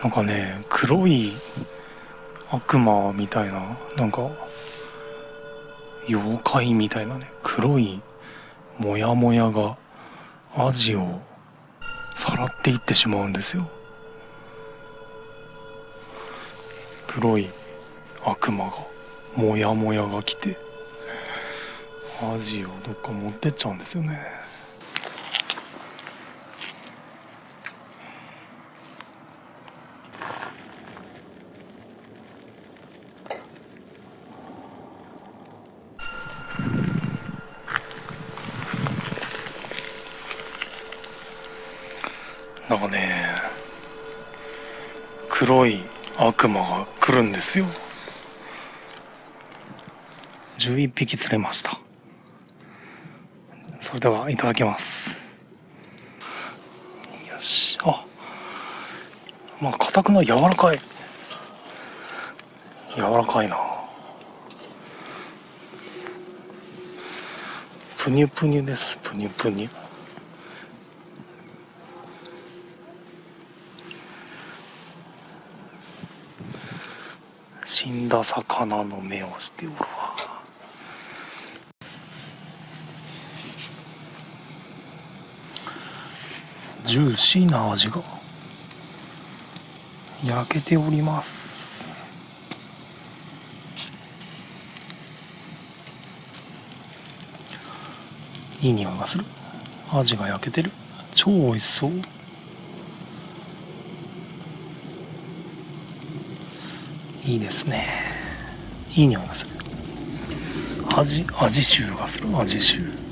なんかね、黒い悪魔みたいな、なんか妖怪みたいなね、黒いモヤモヤがアジをさらっていってしまうんですよ。黒い悪魔が、モヤモヤが来てアジをどっか持ってっちゃうんですよね。なんかね、黒い悪魔が来るんですよ。11匹釣れました。それではいただきます。よし。あ、まあ硬くない、柔らかい。柔らかいな。プニュプニュです。プニュプニュ。死んだ魚の目をしておるわ。ジューシーな味が焼けております。いい匂いがする。味が焼けてる。超美味しそう。いいですね。いい匂いがする。味臭がする。味臭。